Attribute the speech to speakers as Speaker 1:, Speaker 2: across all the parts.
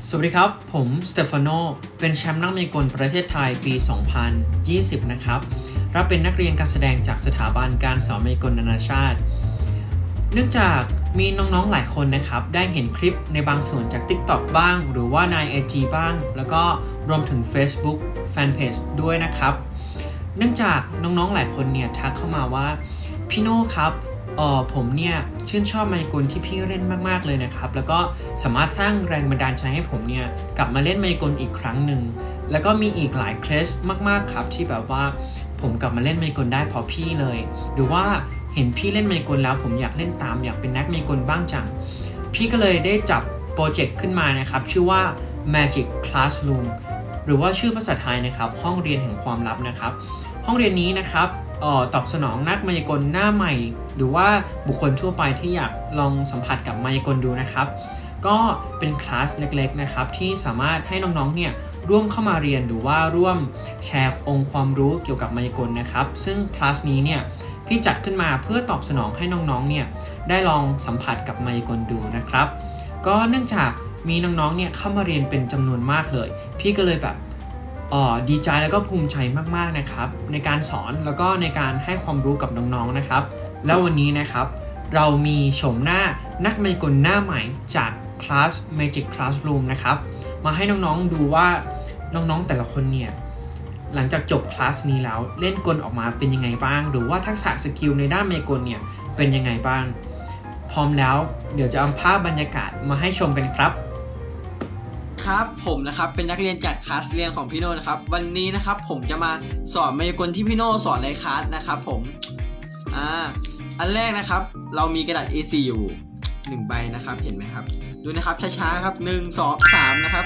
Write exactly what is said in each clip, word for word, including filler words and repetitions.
Speaker 1: สวัสดีครับผมสเตฟานโนเป็นแชมป์นักมายากลประเทศไทยปี สองพันยี่สิบ นะครับรับเป็นนักเรียนการแสดงจากสถาบันการสอนมายากลนานาชาติเนื่องจากมีน้องๆหลายคนนะครับได้เห็นคลิปในบางส่วนจาก TikTok บ้างหรือว่าใน ไอ จี บ้างแล้วก็รวมถึง Facebook Fanpage ด้วยนะครับเนื่องจากน้องๆหลายคนเนี่ยทักเข้ามาว่าพี่โน่ครับเอ่อผมเนี่ยชื่นชอบมายากลที่พี่เล่นมากๆเลยนะครับแล้วก็สามารถสร้างแรงบันดาลใจให้ผมเนี่ยกลับมาเล่นมายากลอีกครั้งหนึ่งแล้วก็มีอีกหลายเคสมากๆครับที่แบบว่าผมกลับมาเล่นมายากลได้เพราะพี่เลยหรือว่าเห็นพี่เล่นมายากลแล้วผมอยากเล่นตามอยากเป็นนักมายากลบ้างจังพี่ก็เลยได้จับโปรเจกต์ขึ้นมานะครับชื่อว่า Magic Classroom หรือว่าชื่อภาษาไทยนะครับห้องเรียนแห่งความลับนะครับห้องเรียนนี้นะครับเอ่อตอบสนองนักมายากลหน้าใหม่หรือว่าบุคคลทั่วไปที่อยากลองสัมผัสกับมายากลดูนะครับก็เป็นคลาสเล็กๆนะครับที่สามารถให้น้องๆเนี่ยร่วมเข้ามาเรียนหรือว่าร่วมแชร์องค์ความรู้เกี่ยวกับมายากลนะครับซึ่งคลาสนี้เนี่ยพี่จัดขึ้นมาเพื่อตอบสนองให้น้องๆเนี่ยได้ลองสัมผัสกับมายากลดูนะครับก็เนื่องจากมีน้องๆเนี่ยเข้ามาเรียนเป็นจำนวนมากเลยพี่ก็เลยแบบอ๋อดีใจแล้วก็ภูมิใจมากๆนะครับในการสอนแล้วก็ในการให้ความรู้กับน้องๆนะครับแล้ววันนี้นะครับเรามีโฉมหน้านักมายากลหน้าใหม่จากคลาส Magic Classroom นะครับมาให้น้องๆดูว่าน้องๆแต่ละคนเนี่ยหลังจากจบคลาสนี้แล้วเล่นกลออกมาเป็นยังไงบ้างหรือว่าทักษะสกิลในด้านมายากลเนี่ยเป็นยังไงบ้างพร้อมแล้วเดี๋ยวจะเอาภาพบรรยากาศมาให้ชมกันครับ
Speaker 2: ครับผมนะครับเป็นนักเรียนจากคลาสเรียนของพี่โน่นะครับวันนี้นะครับผมจะมาสอนมายากลที่พี่โน่สอนในคลาสนะครับผมอ่าอันแรกนะครับเรามีกระดาษ เอ สี่ อยู่หนึ่งใบนะครับเห็นไหมครับดูนะครับช้าๆครับหนึ่ง สอง สามนะครับ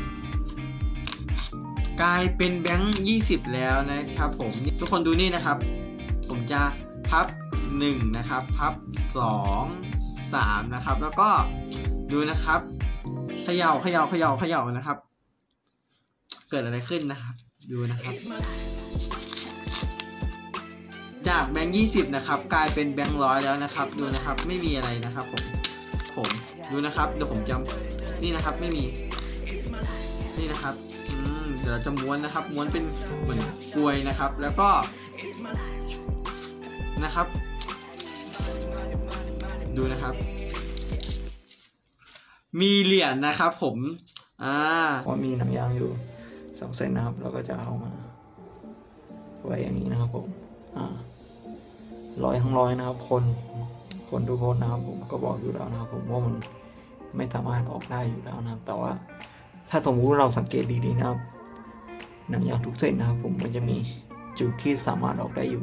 Speaker 2: กลายเป็นแบงค์ยี่สิบแล้วนะครับผมทุกคนดูนี่นะครับผมจะพับหนึ่งนะครับพับสอง สามนะครับแล้วก็ดูนะครับเขย่าเขย่าเขย่าเขย่านะครับเกิดอะไรขึ้นนะครับดูนะครับจากแบงค์ยี่สิบนะครับกลายเป็นแบงค์ร้อยแล้วนะครับดูนะครับไม่มีอะไรนะครับผมผมดูนะครับเดี๋ยวผมจะนี่นะครับไม่มีนี่นะครับอืมเดี๋ยวเราจะม้วนนะครับม้วนเป็นเหมือนกลวยนะครับแล้วก็นะครับดูนะครับมีเหรียญนะครับผมอ่า
Speaker 3: ว่ามีหนังยางอยู่สองเส้นนะครับเราก็จะเอามาไว้อย่างนี้นะครับผมอ่าร้อยทั้งร้อยนะครับคนคนทุกคนนะครับผมก็บอกอยู่แล้วนะครับผมว่ามันไม่สามารถออกได้อยู่แล้วนะครับแต่ว่าถ้าสมมุติเราสังเกตดีๆนะครับหนังยางทุกเส้นนะครับผมมันจะมีจุดที่สามารถออกได้อยู่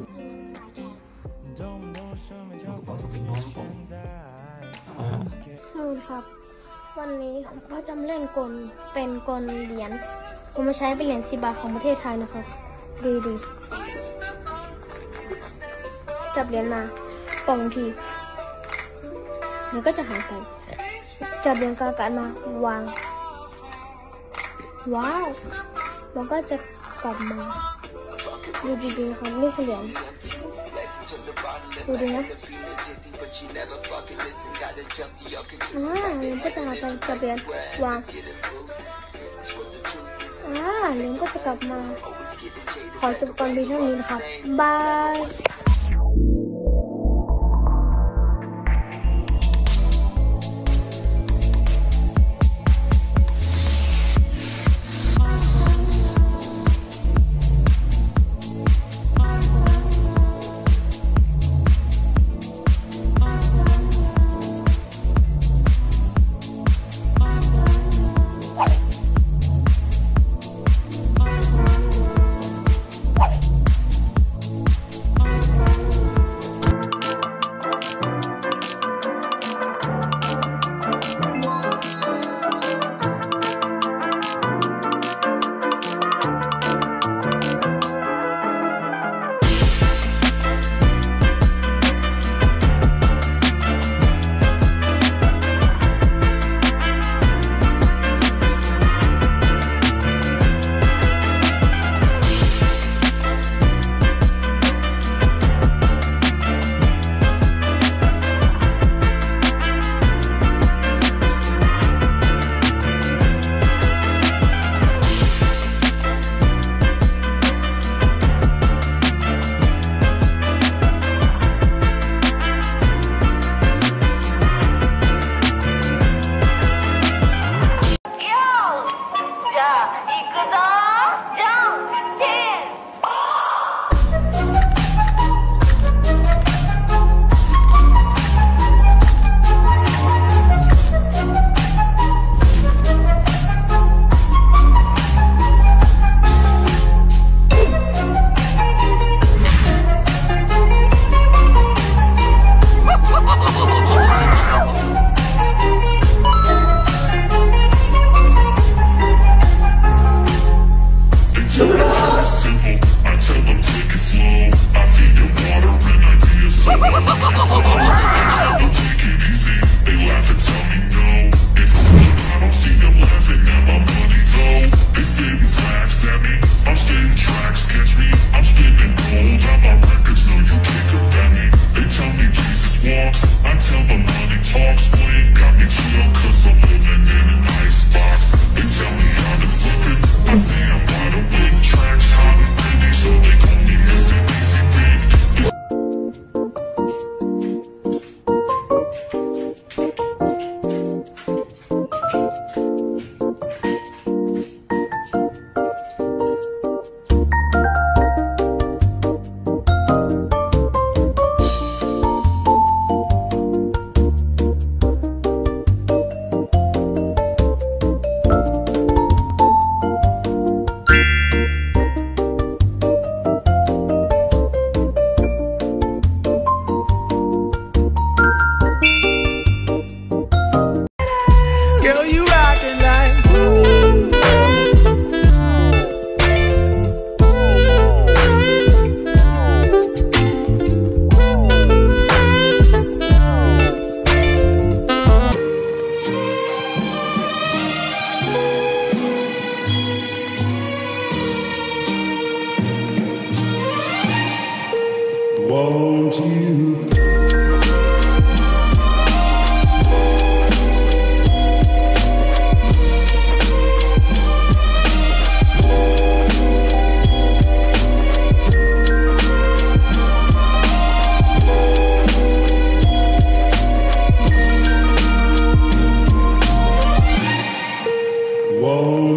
Speaker 3: ขอสปริงน้อยผมอ่า
Speaker 4: สวัสดีครับวันนี้ผมก็จะเล่นกลเป็นกลเหรียญผมมาใช้เป็นเหรียญสิบบาทของประเทศไทยนะครับดูดูจับเหรียญมาปองทีเดี๋ยวก็จะหายไปจับเหรียญกลางกันมาวางว้าวมันก็จะกลับมาดูดีๆนะครับนี่คือเหรียญดูดีนะอ่าเหรียญก็จะหายไปจับเหรียญวางอ่าเหรียญก็จะกลับมาขอจบก่อนเพียงเท่านี้นะครับบาย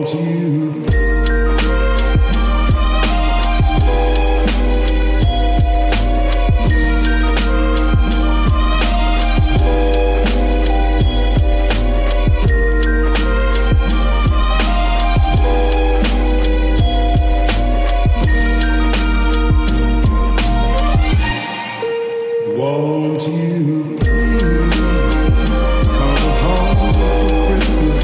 Speaker 5: Want you. Won't you please come home for Christmas?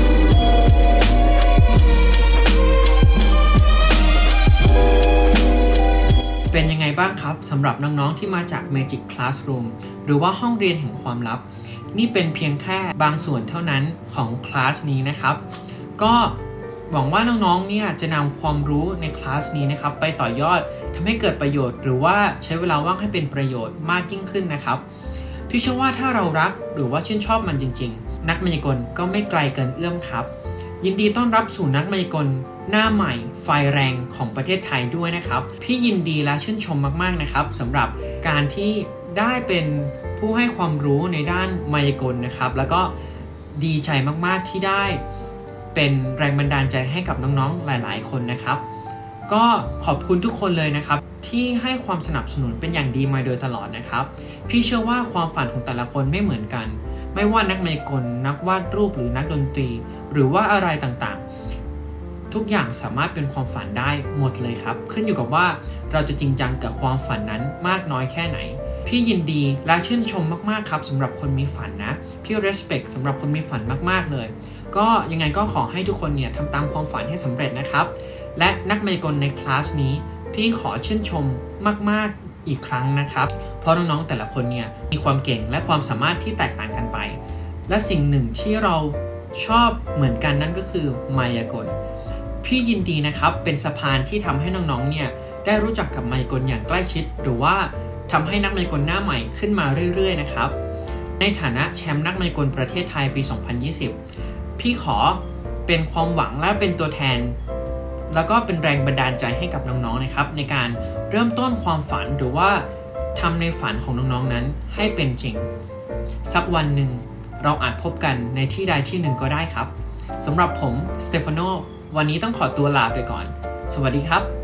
Speaker 1: เป็นยังไงบ้างครับสำหรับน้องๆที่มาจาก Magic Classroom หรือว่าห้องเรียนแห่งความลับนี่เป็นเพียงแค่บางส่วนเท่านั้นของคลาสนี้นะครับก็หวังว่าน้องๆเนี่ยจะนำความรู้ในคลาสนี้นะครับไปต่อยอดทำให้เกิดประโยชน์หรือว่าใช้เวลาว่างให้เป็นประโยชน์มากยิ่งขึ้นนะครับพี่เชื่อว่าถ้าเรารักหรือว่าชื่นชอบมันจริงๆนักมายากลก็ไม่ไกลเกินเอื้อมครับยินดีต้อนรับสู่นักมายากลหน้าใหม่ไฟแรงของประเทศไทยด้วยนะครับพี่ยินดีและชื่นชมมากๆนะครับสำหรับการที่ได้เป็นผู้ให้ความรู้ในด้านมายากลนะครับแล้วก็ดีใจมากๆที่ได้เป็นแรงบันดาลใจให้กับน้องๆหลายๆคนนะครับก็ขอบคุณทุกคนเลยนะครับที่ให้ความสนับสนุนเป็นอย่างดีมาโดยตลอดนะครับพี่เชื่อว่าความฝันของแต่ละคนไม่เหมือนกันไม่ว่านักมายากลนักวาดรูปหรือนักดนตรีหรือว่าอะไรต่างๆทุกอย่างสามารถเป็นความฝันได้หมดเลยครับขึ้นอยู่กับว่าเราจะจริงจังกับความฝันนั้นมากน้อยแค่ไหนพี่ยินดีและชื่นชมมากๆครับสำหรับคนมีฝันนะพี่ respect สำหรับคนมีฝันมากๆเลยก็ยังไงก็ขอให้ทุกคนเนี่ยทำตามความฝันให้สำเร็จนะครับและนักมายากลในคลาสนี้พี่ขอชื่นชมมากๆอีกครั้งนะครับเพราะน้องๆแต่ละคนเนี่ยมีความเก่งและความสามารถที่แตกต่างกันไปและสิ่งหนึ่งที่เราชอบเหมือนกันนั่นก็คือมายากลพี่ยินดีนะครับเป็นสะพานที่ทำให้น้องๆเนี่ยได้รู้จักกับมายากลอย่างใกล้ชิดหรือว่าทำให้นักมายากลหน้าใหม่ขึ้นมาเรื่อยๆนะครับในฐานะแชมป์นักมายากลประเทศไทยปี สองพันยี่สิบ พี่ขอเป็นความหวังและเป็นตัวแทนแล้วก็เป็นแรงบันดาลใจให้กับน้องๆนะครับในการเริ่มต้นความฝันหรือว่าทำในฝันของน้องๆนั้นให้เป็นจริงสักวันหนึ่งเราอาจพบกันในที่ใดที่หนึ่งก็ได้ครับสำหรับผมสเตฟานโนวันนี้ต้องขอตัวลาไปก่อนสวัสดีครับ